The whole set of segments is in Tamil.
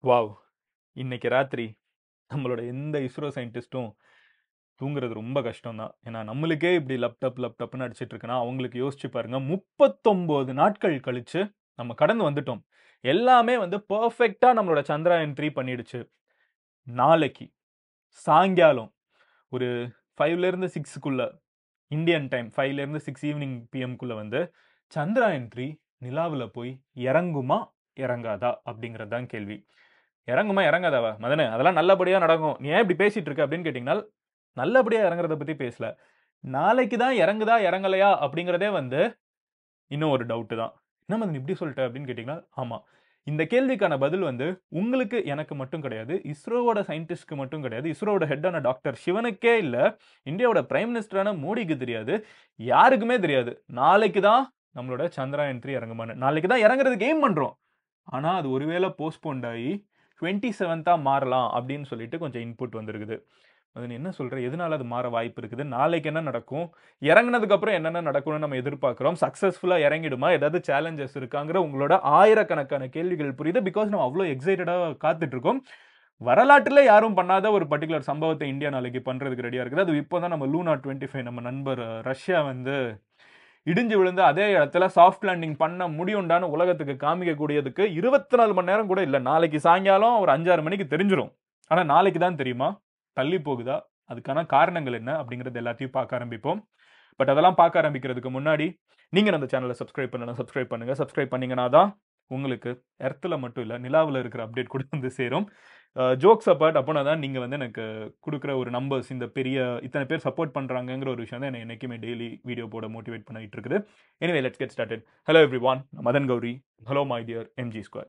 வாவ்! இன்னைக்கு ராத்திரி நம்மளோட எந்த இஸ்ரோ சயின்டிஸ்ட்டும் தூங்குறது ரொம்ப கஷ்டம் தான். ஏன்னா நம்மளுக்கே இப்படி லேப்டாப்னு அடிச்சிட்டு இருக்குன்னா, அவங்களுக்கு யோசிச்சு பாருங்க. 39 நாட்கள் கழிச்சு நம்ம கடந்து வந்துட்டோம். எல்லாமே வந்து பெர்ஃபெக்ட்டா நம்மளோட சந்திரயான் 3 பண்ணிடுச்சு. நாளைக்கு சாயங்காலம் ஒரு 5ல இருந்து 6க்குள்ள இந்தியன் டைம் 5ல இருந்து 6 ஈவினிங் பிஎம்க்குள்ள வந்து சந்திரயான் 3 நிலாவுல போய் இறங்குமா? இறங்காதா? அப்படிங்கிறது தான் கேள்வி. இறங்குமா? இறங்காதாவா? மதனே அதெல்லாம் நல்லபடியா நடக்கும். நீ ஏன் இப்படி பேசிட்டு இருக்க? அப்படின்னு கேட்டீங்கன்னா, நல்லபடியா இறங்குறத பத்தி பேசல. நாளைக்கு தான் இறங்குதா? இறங்கலையா? அப்படிங்கிறதே வந்து இன்னும் ஒரு டவுட் தான். என்ன மதன் இப்படி சொல்லிட்ட? அப்படின்னு கேட்டீங்கன்னா, ஆமா. இந்த கேள்விக்கான பதில் வந்து உங்களுக்கு, எனக்கு மட்டும் கிடையாது. இஸ்ரோவோட சயின்டிஸ்ட்க்கு மட்டும் கிடையாது. இஸ்ரோவோட ஹெட்டான டாக்டர் சிவனுக்கே இல்ல. இந்தியாவோட பிரைம் மினிஸ்டரான மோடிக்கு தெரியாது. யாருக்குமே தெரியாது. நாளைக்கு தான் நம்மளோட சந்திரயான் 3 இறங்குமான்னு. நாளைக்கு தான் இறங்குறதுக்கு எய்ம் பண்றோம். ஆனா அது ஒருவேளை போஸ்ட்போன்ட் ஆகி 27 மாறலாம் அப்படின்னு சொல்லிட்டு கொஞ்சம் இன்புட் வந்திருக்குது. அது நீ என்ன சொல்ற? எதனால அது மாற வாய்ப்பு இருக்குது? நாளைக்கு என்ன நடக்கும்? இறங்குனதுக்கு அப்புறம் என்னென்ன நடக்கும்னு நம்ம எதிர்பார்க்கிறோம். சக்சஸ்ஃபுல்லா இறங்கிடுமா? ஏதாவது சேலஞ்சஸ் இருக்காங்கிற உங்களோட ஆயிரக்கணக்கான கேள்விகள் புரியுது. பிகாஸ் நம்ம அவ்வளோ எக்ஸைட்டடா காத்துட்டு இருக்கோம். வரலாற்றிலே யாரும் பண்ணாத ஒரு பர்ட்டிகுலர் சம்பவத்தை இந்தியா நாளைக்கு பண்றதுக்கு ரெடியா இருக்குது. அது இப்போதான் நம்ம லூனா 25 நம்ம நண்பர் ரஷ்யா வந்து இடிஞ்சு விழுந்து அதே இடத்துல சாஃப்ட் லேண்டிங் பண்ண முடியும்டான்னு உலகத்துக்கு காமிக்கக்கூடியதுக்கு 24 மணி நேரம் கூட இல்ல. நாளைக்கு சாயங்காலம் ஒரு 5, 6 மணிக்கு தெரிஞ்சிரும். ஆனா நாளைக்கு தான் தெரியுமா? தள்ளி போகுதா? அதுக்கான காரணங்கள் என்ன? அப்படிங்கிறது எல்லாத்தையும் பார்க்க ஆரம்பிப்போம். பட் அதெல்லாம் பார்க்க ஆரம்பிக்கிறதுக்கு முன்னாடி, நீங்க நம்ம சேனலை சப்ஸ்கிரைப் பண்ணலனா சப்ஸ்கிரைப் பண்ணுங்க. சப்ஸ்கிரைப் பண்ணீங்கன்னா தான் உங்களுக்கு எர்த்ல மட்டும் இல்ல, நிலாவுல இருக்கிற அப்டேட் கூட வந்து சேரும். ஜோக்ஸ் அபார்ட் அப்போனா தான் நீங்க வந்து எனக்கு குடுக்குற ஒரு நம்பர்ஸ், இந்த பெரிய இத்தனை பேர் சப்போர்ட் பண்றாங்கங்கிற ஒரு விஷயம் தான் என்னை என்னைக்குமே டெய்லி வீடியோ போட மோட்டிவேட் பண்ணிட்டு இருக்குது. Anyway let's get started. Hello everyone, Madan Gowri. Hello my dear MG square.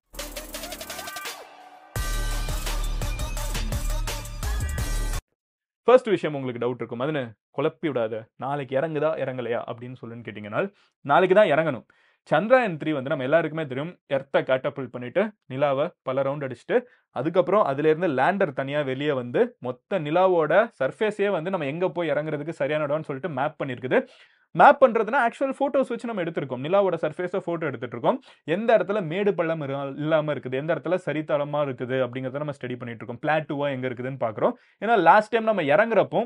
First விஷயம் உங்களுக்கு டவுட் இருக்கும். அதுன்னு குழப்பி விடாத. நாளைக்கு இறங்குதா? இறங்கலையா? அப்படின்னு சொல்லுன்னு கேட்டீங்கன்னா, நாளைக்கு தான் இறங்கணும். சந்திரயான் 3 வந்து நம்ம எல்லாருக்குமே தெரியும். எர்த்த கேட்டபிள் பண்ணிட்டு, நிலாவ பல ரவுண்ட் அடிச்சுட்டு, அதுக்கப்புறம் அதிலிருந்து லேண்டர் தனியா வெளிய வந்து, மொத்த நிலாவோட சர்ஃபேஸே வந்து நம்ம எங்க போய் இறங்குறதுக்கு சரியான இடம்னு சொல்லிட்டு மேப் பண்ணியிருக்குது. மேப் பண்றதுனா ஆக்சுவல் ஃபோட்டோஸ் வச்சு நம்ம எடுத்திருக்கோம். நிலாவோட சர்ஃபேஸ ஃபோட்டோ எடுத்துட்டு இருக்கோம். எந்த இடத்துல மேடு பள்ளம் இல்லாம இருக்குது, எந்த இடத்துல சரித்தளமா இருக்குது அப்படிங்கிறத நம்ம ஸ்டடி பண்ணிட்டு இருக்கோம். பிளாட்டூவா எங்க இருக்குதுன்னு பார்க்கிறோம். ஏன்னா லாஸ்ட் டைம் நம்ம இறங்குறப்போ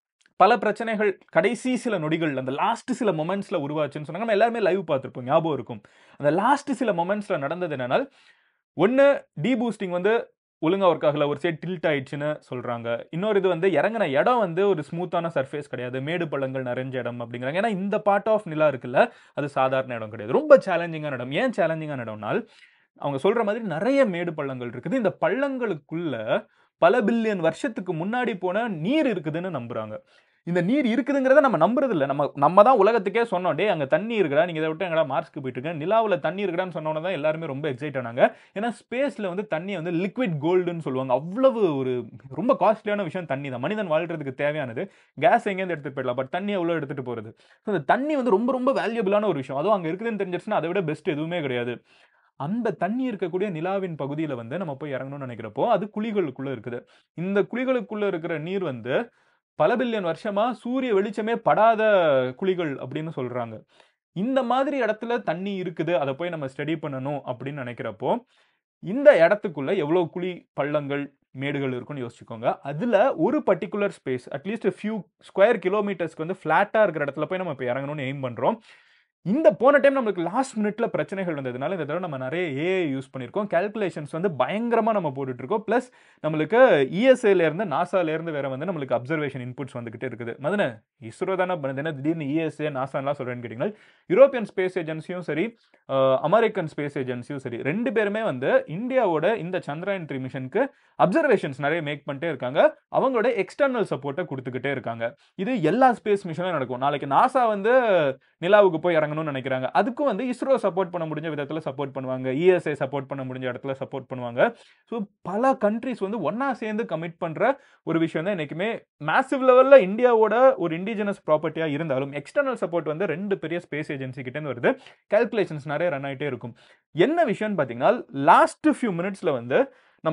பல பிரச்சனைகள் கடைசி சில நொடிகள் அந்த லாஸ்ட் சில மொமெண்ட்ஸ்ல உருவாச்சுன்னு சொன்னாங்க. நம்ம எல்லாருமே லைவ் பார்த்திருப்போம். ஞாபகம் இருக்கும். அந்த லாஸ்ட் சில மொமெண்ட்ஸ்ல நடந்தது என்னன்னா, ஒண்ணு டீபூஸ்டிங் வந்து ஒழுங்கா ஒர்க் ஆகல. ஒரு சைடு டில்ட் ஆயிடுச்சுன்னு சொல்றாங்க. இன்னொரு இது வந்து இறங்குன இடம் வந்து ஒரு ஸ்மூத்தான சர்ஃபேஸ் கிடையாது. மேடு பள்ளங்கள் நிறைஞ்ச இடம் அப்படிங்கிறாங்க. ஏன்னா இந்த பார்ட் ஆஃப் நிலா இருக்குல்ல, அது சாதாரண இடம் கிடையாது. ரொம்ப சேலஞ்சிங்கான இடம். ஏன் சேலஞ்சிங்கான இடம்னால், அவங்க சொல்ற மாதிரி நிறைய மேடு பள்ளங்கள் இருக்குது. இந்த பள்ளங்களுக்குள்ள பல பில்லியன் வருஷத்துக்கு முன்னாடி போன நீர் இருக்குதுன்னு நம்புறாங்க. இந்த நீர் இருக்குதுங்கிறத நம்ம நம்புறது இல்ல. நம்ம தான் உலகத்துக்கே சொன்னோம். டேய் அங்க தண்ணி இருக்குடா. நீங்க இத விட்டு எங்கடா மார்ஸ்க்கு போயிட்டு இருக்க? நிலாவுல தண்ணி இருக்குடான்னு சொன்ன உடனே தான் எல்லாருமே ரொம்ப எக்ஸைட் ஆனாங்க. ஏன்னா ஸ்பேஸ்ல வந்து தண்ணிய வந்து லிக்விட் கோல்டுன்னு சொல்லுவாங்க. அவ்வளவு ஒரு ரொம்ப காஸ்ட்லியான விஷயம் தண்ணி தான். மனிதன் வாழ்றதுக்கு தேவையானது. கேஸ் எங்கேருந்து எடுத்துட்டு போயிடலாம். பட் தண்ணி எவ்வளவு எடுத்துட்டு போறது? அந்த தண்ணி வந்து ரொம்ப ரொம்ப வேல்யூபிளான ஒரு விஷயம். அதுவும் அங்க இருக்குதுன்னு தெரிஞ்சிருச்சுன்னா அதை விட பெஸ்ட் எதுவுமே கிடையாது. அந்த தண்ணி இருக்கக்கூடிய நிலாவின் பகுதியில வந்து நம்ம போய் இறங்கணும்னு நினைக்கிறப்போ, அது குழிகளுக்குள்ள இருக்குது. இந்த குழிகளுக்குள்ள இருக்கிற நீர் வந்து பல பில்லியன் வருஷமா சூரிய வெளிச்சமே படாத குழிகள் அப்படின்னு சொல்றாங்க. இந்த மாதிரி இடத்துல தண்ணி இருக்குது. அத போய் நம்ம ஸ்டடி பண்ணணும் அப்படின்னு நினைக்கிறப்போ, இந்த இடத்துக்குள்ள எவ்வளவு குழி, பள்ளங்கள், மேடுகள் இருக்கும்னு யோசிச்சுக்கோங்க. அதுல ஒரு particular space at least few square கிலோமீட்டர்ஸ்க்கு வந்து ஃபிளாட்டா இருக்கிற இடத்துல போய் நம்ம இப்ப இறங்கணும்னு எய்ம் பண்றோம். இந்த போன டைம் நமக்கு லாஸ்ட் மினிட்ல பிரச்சனைகள் வந்ததுனால, இந்த தடவ நம்ம நெறைய ஏஐ யூஸ் பண்ணியிருக்கோம். கால்குலேஷன்ஸ் வந்து பயங்கரமா நம்ம போட்டுட்டு இருக்கோம். பிளஸ் நம்மளுக்கு இஎஸ்ஏல இருந்து, நாசால இருந்து வேற வந்து நம்மளுக்கு அப்சர்வேஷன் இன்புட்ஸ் வந்துகிட்டே இருக்குது. மதனே, இஸ்ரோ தானே பண்ணுது. என்ன திடீர்னு இஎஸ்ஏ, நாசான்லாம் சொல்றேன்னு கேட்டீங்கன்னா, யூரோப்பியன் ஸ்பேஸ் ஏஜென்சியும் சரி, அமெரிக்கன் ஸ்பேஸ் ஏஜென்சியும் சரி, 2 பேருமே வந்து இந்தியாவோட இந்த சந்திரயான் 3 மிஷனுக்கு அப்சர்வேஷன்ஸ் நெறைய மேக் பண்ணிட்டே இருக்காங்க. அவங்களோட எக்ஸ்டர்னல் சப்போர்ட்ட குடுத்துக்கிட்டே இருக்காங்க. இது எல்லா ஸ்பேஸ் மிஷனும் நடக்கும். நாளைக்கு நாசா வந்து நிலாவுக்கு போய் இறங்கணும்னு நினைக்கிறாங்க. அதுக்கும் வந்து இஸ்ரோ சப்போர்ட் பண்ண முடிஞ்ச விதத்துல சப்போர்ட் பண்ணுவாங்க. இஎஸ்ஐ சப்போர்ட் பண்ண முடிஞ்ச இடத்துல சப்போர்ட் பண்ணுவாங்க. ஸோ பல கண்ட்ரீஸ் வந்து ஒண்ணா சேர்ந்து கமிட் பண்ற ஒரு விஷயம் தான் என்னைக்குமே மேசிவ் லெவல்ல இந்தியாவோட ஒரு இண்டிஜினஸ் ப்ராப்பர்ட்டியா இருந்தாலும், எக்ஸ்டர்னல் சப்போர்ட் வந்து 2 பெரிய ஸ்பேஸ் ஏஜென்சி கிட்ட இருந்து வருது. கால்குலேஷன்ஸ் நிறைய ரன் ஆயிட்டே இருக்கும். என்ன விஷயம்னு பாத்தீங்கன்னா, லாஸ்ட் ஃபியூ மினிட்ஸ்ல வந்து நம்ம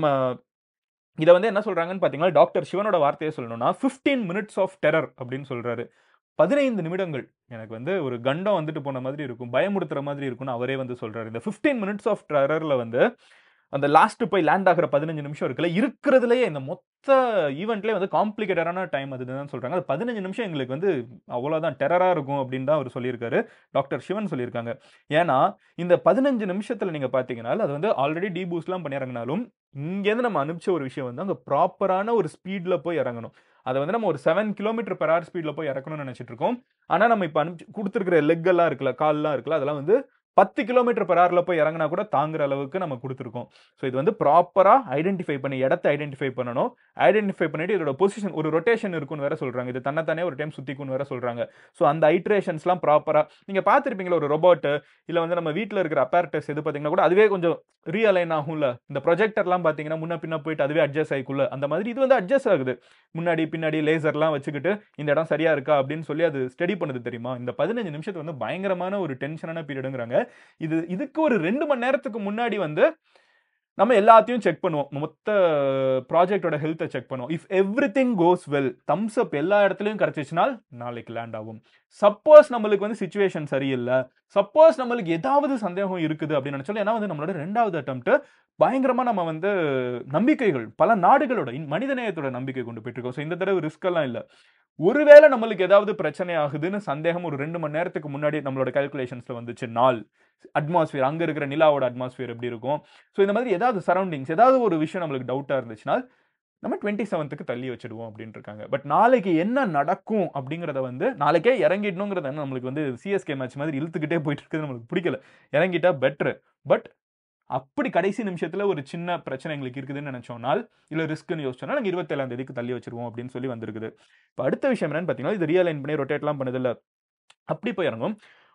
இத வந்து என்ன சொல்றாங்கன்னு பாத்தீங்கன்னா, டாக்டர் சிவனோட வார்த்தையை சொல்லணும்னா 15 மினிட்ஸ் ஆஃப் டெரர் அப்படின்னு சொல்றாரு. 15 நிமிடங்கள். எனக்கு வந்து ஒரு கண்டம் வந்துட்டு போன மாதிரி இருக்கும். பயமுறுத்துற மாதிரி இருக்கும்னு அவரே வந்து சொல்றாரு. இந்த 15 மினிட்ஸ் ஆஃப் டெரர்ல வந்து அந்த லாஸ்ட் போய் லேண்ட் ஆகிற 15 நிமிஷம் இருக்குல்ல, இருக்கிறதுலயே இந்த மொத்த ஈவென்ட்லயே வந்து காம்ப்ளிகேட்டடான டைம் அதுதான் சொல்றாங்க. அது 15 நிமிஷம் எங்களுக்கு வந்து அவ்வளோதான் டெரரா இருக்கும் அப்படின்னு தான் அவர் சொல்லியிருக்காரு. டாக்டர் சிவன் சொல்லியிருக்காங்க. ஏன்னா, இந்த 15 நிமிஷத்துல நீங்க பார்த்தீங்கன்னா, அது வந்து ஆல்ரெடி டீபூஸ்ட்லாம் பண்ணி இறங்குனாலும், இங்கேருந்து நம்ம அனுப்பிச்ச ஒரு விஷயம் வந்து அங்க ப்ராப்பரான ஒரு ஸ்பீட்ல போய் இறங்கணும். அத வந்து நம்ம ஒரு 7 கிலோமீட்டர் பெர் ஹவர் ஸ்பீட்ல போய் இறக்கணும்னு நினைச்சிட்டு இருக்கோம். ஆனா நம்ம இப்ப அனுப்பிச்சு குடுத்திருக்கிற லெக் எல்லாம் இருக்குல்ல, கால்லாம் இருக்குல்ல, அதெல்லாம் வந்து 10 கிலோமீட்டர் பெர் ஹவர்ல போய் இறங்குனா கூட தாங்குற அளவுக்கு நம்ம குடுத்திருக்கோம். சோ இது வந்து ப்ராப்பரா ஐடென்டிஃபை பண்ணி இடத்த ஐடென்டிஃபை பண்ணணும். ஐடென்டிஃபை பண்ணிட்டு இதோட பொசிஷன் ஒரு ரொட்டேஷன் இருக்குன்னு வேற சொல்றாங்க. இது தன்னைத்தானே ஒரு டைம் சுத்திக்கும்னு வேற சொல்றாங்க. சோ அந்த ஐட்ரேஷன்ஸ்லாம் ப்ராப்பரா நீங்க பார்த்திருப்பீங்கல்ல ஒரு ரோபோட் இல்ல வந்து நம்ம வீட்ல இருக்கிற அப்பேரட்டஸ் எது பாத்தீங்கன்னா கூட அதுவே கொஞ்சம் ரீஅலைன் ஆகும்ல. இந்த ப்ரொஜெக்டர்லாம் பாத்தீங்கன்னா முன்ன பின்ன போயிட்டு அதுவே அட்ஜஸ்ட் ஆயிக்கும்ல. அந்த மாதிரி இது வந்து அட்ஜஸ்ட் ஆகுது. முன்னாடி பின்னாடி லேசர்லாம் வச்சுக்கிட்டு இந்த இடம் சரியா இருக்கா அப்படின்னு சொல்லி அது ஸ்டடி பண்ணுது தெரியுமா? இந்த 15 நிமிஷத்துக்கு வந்து பயங்கரமான ஒரு டென்ஷனான பீரியடுங்கிறாங்க. இதுக்கு ஒரு 2 மணி நேரத்துக்கு முன்னாடி வந்து நம்ம எல்லாத்தையும் செக் பண்ணுவோம். மொத்த ப்ராஜெக்ட்டோட ஹெல்த்த செக் பண்ணுவோம். If everything goes well, thumbs up எல்லா இடத்துலயும் கிடைச்சிச்சுனால் நாளைக்கு லேண்ட் ஆகும். சப்போஸ் நம்மளுக்கு வந்து சிச்சுவேஷன் சரியில்ல, சப்போஸ் நம்மளுக்கு ஏதாவது சந்தேகம் இருக்குது அப்படின்னு நினைச்சாலும் ஏன்னா வந்து நம்மளோட 2வது அட்டெம்ப்ட் பயங்கரமா நம்ம வந்து நம்பிக்கைகள் பல நாடுகளோட மனிதநேயத்தோட நம்பிக்கை கொண்டு போயிட்டு இருக்கோம். சோ இந்த தடவை ரிஸ்க் எல்லாம் இல்ல. ஒருவேளை நம்மளுக்கு ஏதாவது பிரச்சனை ஆகுதுன்னு சந்தேகம் ஒரு 2 மணி நேரத்துக்கு முன்னாடி நம்மளோட கால்குலேஷன்ஸ்ல வந்துச்சு நாள் அட்மாஸ்பியர் அங்க இருக்கிற நிலாவோட அட்மாஸ்பியர் எப்படி இருக்கும் சோ இந்த மாதிரி ஏதாவது சரௌண்டிங்ஸ் ஏதாவது ஒரு விஷயம் நம்மளுக்கு டவுட்டா இருந்துச்சுன்னா நம்ம 27க்கு தள்ளி வச்சிடுவோம் அப்படின்னு இருக்காங்க பட் நாளைக்கு என்ன நடக்கும் அப்படிங்கறத வந்து நாளைக்கே இறங்கிடணுங்கிறத நம்மளுக்கு வந்து சிஎஸ்கே மேட்ச் மாதிரி இழுத்துக்கிட்டே போயிட்டு இருக்குது நம்மளுக்கு பிடிக்கல இறங்கிட்டா பெட்டர் பட் அப்படி கடைசி நிமிஷத்துல ஒரு சின்ன பிரச்சனை எங்களுக்கு இருக்குதுன்னு நினைச்சோம்னால் இல்ல ரிஸ்க்னு யோசிச்சோம்னா நாங்க 27ஆம் தேதிக்கு தள்ளி வச்சிருவோம் அப்படின்னு சொல்லி வந்திருக்குது இப்போ அடுத்த விஷயம் என்னன்னு பாத்தீங்கன்னா இது ரியலைன் பண்ணி ரொட்டேட்லாம் பண்ணுது இல்ல அப்படி போய் இறங்கும்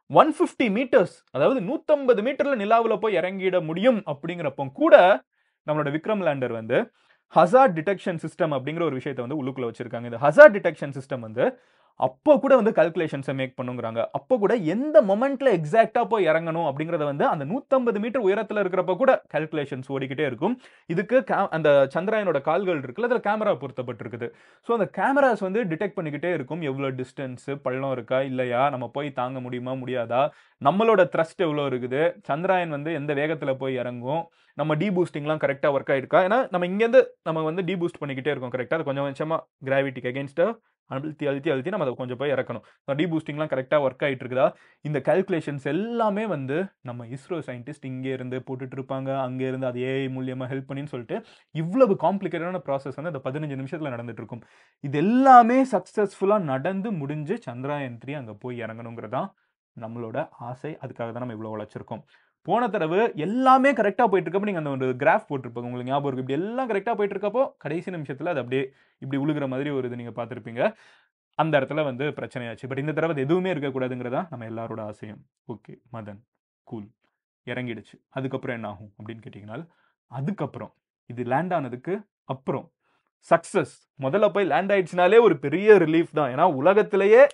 150 மீட்டர்ஸ் அதாவது 150 மீட்டர்ல நிலாவுல போய் இறங்கிட முடியும் அப்படிங்கிறப்போ கூட நம்மளோட விக்ரம் லேண்டர் வந்து ஹசார்ட் டிடெக்ஷன் சிஸ்டம் அப்படிங்கிற ஒரு விஷயத்தை வந்து உள்ளுக்குள்ள வச்சிருக்காங்க இந்த ஹசார்ட் டிடெக்ஷன் சிஸ்டம் வந்து அப்போ கூட வந்து கால்குலேஷன்ஸை மேக் பண்ணுங்கிறாங்க அப்போ கூட எந்த மொமெண்ட்ல எக்ஸாக்டா போய் இறங்கணும் அப்படிங்கறத வந்து அந்த 150 மீட்டர் உயரத்துல இருக்கிறப்ப கூட கால்குலேஷன்ஸ் ஓடிக்கிட்டே இருக்கும் இதுக்கு அந்த சந்திராயனோட கால்கள் இருக்குல்ல அதுல கேமரா பொருத்தப்பட்டிருக்குது ஸோ அந்த கேமராஸ் வந்து டிடெக்ட் பண்ணிக்கிட்டே இருக்கும் எவ்வளவு டிஸ்டன்ஸ் பள்ளம் இருக்கா இல்லையா நம்ம போய் தாங்க முடியுமா முடியாதா நம்மளோட த்ரஸ்ட் எவ்வளவு இருக்குது சந்திராயன் வந்து எந்த வேகத்துல போய் இறங்கும் நம்ம டீபூஸ்டிங்லாம் கரெக்டா ஒர்க் ஆயிருக்கா ஏன்னா நம்ம இங்கேருந்து நம்ம வந்து டீபூஸ்ட் பண்ணிக்கிட்டே இருக்கோம் கரெக்டா அது கொஞ்சம் கொஞ்சமா கிராவிட்டிக்கு அகேன்ஸ்டா அழுத்தி நம்ம அதை கொஞ்சம் போய் இறக்கணும் டீபூஸ்டிங்லாம் கரெக்டா ஒர்க் ஆயிட்டு இருக்குதா இந்த கால்குலேஷன்ஸ் எல்லாமே வந்து நம்ம இஸ்ரோ சயின்டிஸ்ட் இங்கே இருந்து போட்டுட்டு இருப்பாங்க அங்கே இருந்து அது ஏஐ மூலியமா ஹெல்ப் பண்ணின்னு சொல்லிட்டு இவ்வளவு காம்ப்ளிகேட்டடான ப்ராசஸ் வந்து அந்த 15 நிமிஷத்துல நடந்துட்டு இருக்கும் இது எல்லாமே சக்சஸ்ஃபுல்லா நடந்து முடிஞ்சு சந்திராயன் 3 அங்க போய் இறங்கணுங்கிறதான் நம்மளோட ஆசை அதுக்காக தான் நம்ம இவ்வளவு உழைச்சிருக்கோம் போன தடவை எல்லாமே கரெக்டா போயிட்டு இருக்கப்போ நீங்க அந்த ஒரு கிராஃப் போட்டிருப்பாங்க உங்களுக்கு ஞாபகம் இருக்கு இப்படி எல்லாம் கரெக்டா போயிட்டு இருக்கப்போ கடைசி நிமிஷத்துல அது அப்படியே இப்படி உழுகிற மாதிரி ஒரு இது நீங்க பார்த்திருப்பீங்க அந்த இடத்துல வந்து பிரச்சனையாச்சு பட் இந்த தடவை எதுவுமே இருக்கக்கூடாதுங்கிறதா நம்ம எல்லாரோட ஆசையும் ஓகே மதன் கூல் இறங்கிடுச்சு அதுக்கப்புறம் என்ன ஆகும் அப்படின்னு கேட்டீங்கன்னா அதுக்கப்புறம் இது லேண்ட் ஆனதுக்கு அப்புறம் சக்சஸ் முதல்ல போய் லேண்ட் ஆயிடுச்சுனாலே ஒரு பெரிய ரிலீஃப் தான் ஏன்னா உலகத்திலேயே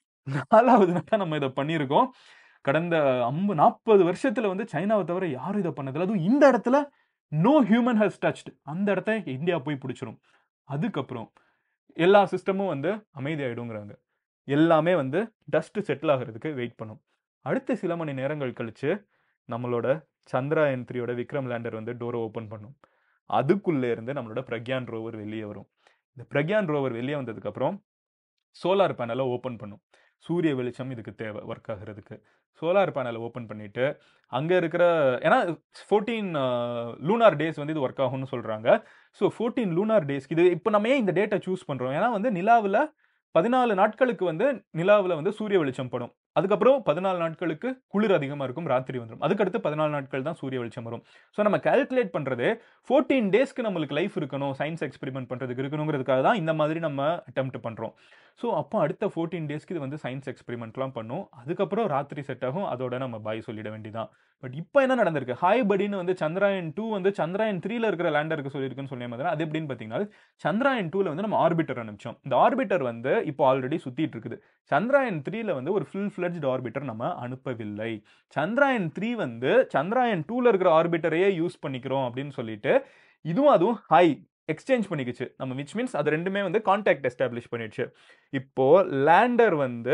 4வது நாட்டா நம்ம இதை பண்ணியிருக்கோம் கடந்த 40 வருஷத்துல வந்து சைனாவை தவிர யாரும் இதை பண்ணதில்லை அதுவும் இந்த இடத்துல நோ ஹியூமன் ஹஸ் டச்ட் அந்த இடத்த இந்தியா போய் பிடிச்சிரும் அதுக்கப்புறம் எல்லா சிஸ்டமும் வந்து அமைதியாயிடுங்கிறாங்க எல்லாமே வந்து டஸ்ட் செட்டில் ஆகிறதுக்கு வெயிட் பண்ணும் அடுத்த சில மணி நேரங்கள் கழிச்சு நம்மளோட சந்திராயன் 3யோட விக்ரம் லேண்டர் வந்து டோரை ஓபன் பண்ணும் அதுக்குள்ளே இருந்து நம்மளோட பிரக்யான் ரோவர் வெளியே வரும் இந்த பிரக்யான் ரோவர் வெளியே வந்ததுக்கு அப்புறம் சோலார் பேனலை ஓபன் பண்ணும் சூரிய வெளிச்சம் இதுக்கு தேவை ஒர்க் ஆகிறதுக்கு சோலார் பேனலை ஓபன் பண்ணிட்டு அங்க இருக்கிற ஏன்னா 14 லூனார் டேஸ் வந்து இது ஒர்க் ஆகும்னு சொல்றாங்க ஸோ 14 லூனார் டேஸ்க்கு இது இப்போ நம்ம ஏன் இந்த டேட்டை சூஸ் பண்றோம் ஏன்னா வந்து நிலாவில் 14 நாட்களுக்கு வந்து நிலாவில் வந்து சூரிய வெளிச்சம் படும் அதுக்கப்புறம் 14 நாட்களுக்கு குளிர் அதிகமா இருக்கும் ராத்திரி வந்துடும் அதுக்கடுத்து 14 நாட்கள் தான் சூரிய வெளிச்சம் வரும் ஸோ நம்ம கால்குலேட் பண்றது 14 டேஸ்க்கு நம்மளுக்கு லைஃப் இருக்கணும் சயின்ஸ் எக்ஸ்பெரிமெண்ட் பண்றதுக்கு இருக்கணுங்கிறதுக்காக தான் இந்த மாதிரி நம்ம அட்டெம்ப்ட் பண்றோம் ஸோ அப்போ அடுத்த 14 டேஸ்க்கு இது வந்து சயின்ஸ் எக்ஸ்பெரிமெண்ட்லாம் பண்ணும் அதுக்கப்புறம் ராத்திரி செட் ஆகும் அதோட நம்ம பாய் சொல்லிட வேண்டியதான் பட் இப்போ என்ன நடந்திருக்கு ஹாய் படின்னு வந்து சந்திராயன் 2 வந்து சந்திராயன் 3ல இருக்கிற லேண்டருக்கு சொல்லியிருக்குன்னு சொன்ன மாதிரி அது எப்படின்னு பார்த்தீங்கன்னா சந்திராயன் 2ல வந்து நம்ம ஆர்பிட்டர் அனுப்பிச்சோம் இந்த ஆர்பிட்டர் வந்து இப்போ ஆல்ரெடி சுத்திட்டு இருக்குது சந்திராயன் 3ல வந்து ஒரு ஃபுல் ஃபிளட்ஜ்ட் ஆர்பிட்டர் நம்ம அனுப்பவில்லை சந்திராயன் 3 வந்து சந்திராயன் 2ல இருக்கிற ஆர்பிட்டரையே யூஸ் பண்ணிக்கிறோம் அப்படின்னு சொல்லிட்டு அதுவும் ஹை எக்ஸ்சேஞ்ச் பண்ணிக்கிச்சு நம்ம விச் மீன்ஸ் அது ரெண்டுமே வந்து கான்டாக்ட் எஸ்டாப்ளிஷ் பண்ணிடுச்சு இப்போ லேண்டர் வந்து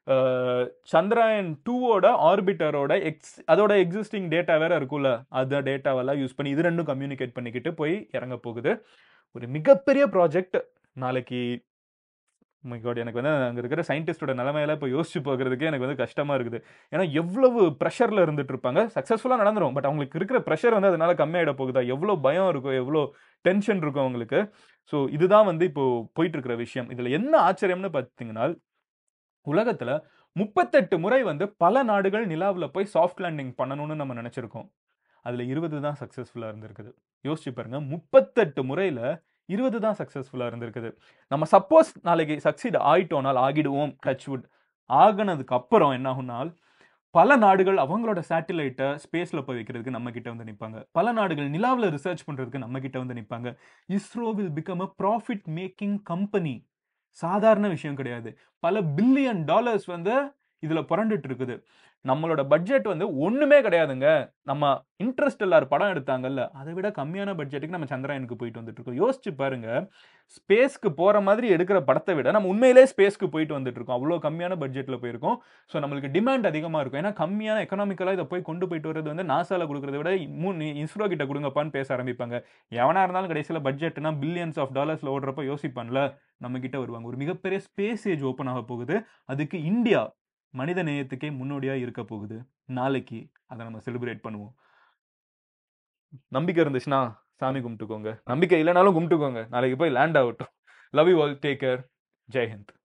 சந்திராயன் 2ஓட ஆர்பிட்டரோட அதோட எக்ஸிஸ்டிங் டேட்டா வேற இருக்கும்ல, அந்த டேட்டாவெல்லாம் யூஸ் பண்ணி இது ரெண்டும் கம்யூனிகேட் பண்ணிக்கிட்டு போய் இறங்க போகுது. ஒரு மிகப்பெரிய ப்ராஜெக்ட். நாளைக்கு மை காட், எனக்கு வந்து அங்க இருக்கிற சயின்டிஸ்டோட நிலைமையெல்லாம் இப்போ யோசிச்சு பார்க்கறதுக்கே எனக்கு வந்து கஷ்டமா இருக்குது. ஏன்னா எவ்வளவு ப்ரெஷர்ல இருந்துட்டு இருப்பாங்க. சக்சஸ்ஃபுல்லா நடந்துரும். பட் அவங்களுக்கு இருக்கிற ப்ரெஷர் வந்து அதனால கம்மியாயிட போகுதா? எவ்வளோ பயம் இருக்கும், எவ்வளோ டென்ஷன் இருக்கும் அவங்களுக்கு. ஸோ இதுதான் வந்து இப்போ போயிட்டு இருக்கிற விஷயம். இதுல என்ன ஆச்சரியம்னு பார்த்தீங்கன்னா, உலகத்துல 38 முறை வந்து பல நாடுகள் நிலாவுல போய் சாஃப்ட் லேண்டிங் பண்ணணும்னு நம்ம நினைச்சிருக்கோம். அதுல 20 தான் சக்சஸ்ஃபுல்லா இருந்திருக்குது. யோசிச்சு பாருங்க. 38 முறையில 20 தான் சக்சஸ்ஃபுல்லா இருந்திருக்குது. நம்ம சப்போஸ் நாளைக்கு சக்சீட் ஆயிட்டோம்னால், ஆகிடுவோம், டச் வுட். ஆகுனதுக்கு அப்புறம் என்ன ஆகும்னால், பல நாடுகள் அவங்களோட சேட்டிலைட்ட ஸ்பேஸ்ல போய் வைக்கிறதுக்கு நம்ம கிட்ட வந்து நிப்பாங்க. பல நாடுகள் நிலாவுல ரிசர்ச் பண்றதுக்கு நம்ம கிட்ட வந்து நிப்பாங்க. ISRO will become a profit making company. சாதாரண விஷயம் கிடையாது. பல பில்லியன் டாலர்ஸ் வந்து இதுல புரண்டுட்டு இருக்குது. நம்மளோட பட்ஜெட் வந்து ஒண்ணுமே கிடையாதுங்க. நம்ம இன்டர்ஸ்டெல்லார் படம் எடுத்தாங்கல்ல, அதை விட கம்மியான பட்ஜெட்டுக்கு நம்ம சந்திராயனுக்கு போயிட்டு வந்துட்டு இருக்கோம். யோசிச்சு பாருங்க. ஸ்பேஸ்க்கு போற மாதிரி எடுக்கிற படத்தை விட நம்ம உண்மையிலேயே ஸ்பேஸ்க்கு போயிட்டு வந்துட்டு இருக்கோம். அவ்வளோ கம்மியான பட்ஜெட்ல போயிருக்கோம். ஸோ நம்மளுக்கு டிமாண்ட் அதிகமா இருக்கும். ஏன்னா கம்மியான எக்கனாமிக்கலா இதை போய் கொண்டு போயிட்டு வர்றது வந்து நாசால கொடுக்கறத விட இஸ்ரோ கிட்ட கொடுங்கப்பான்னு பேச ஆரம்பிப்பாங்க. எவனா இருந்தாலும் கடைசியில பட்ஜெட்னா பில்லியன்ஸ் ஆஃப் டாலர்ஸ்ல ஓடுறப்ப யோசிப்பான்ல, நம்ம கிட்ட வருவாங்க. ஒரு மிகப்பெரிய ஸ்பேஸ் ஏஜ் ஓப்பன் ஆக போகுது. அதுக்கு இந்தியா மனித நேயத்துக்கே முன்னோடியா இருக்க போகுது. நாளைக்கு அதை நம்ம செலிப்ரேட் பண்ணுவோம். நம்பிக்கை இருந்துச்சுன்னா சாமி கும்பிட்டுக்கோங்க. நம்பிக்கை இல்லைனாலும் கும்பிட்டுக்கோங்க. நாளைக்கு போய் லேண்ட் ஆகட்டும். Love you all. Take care. Jai Hind.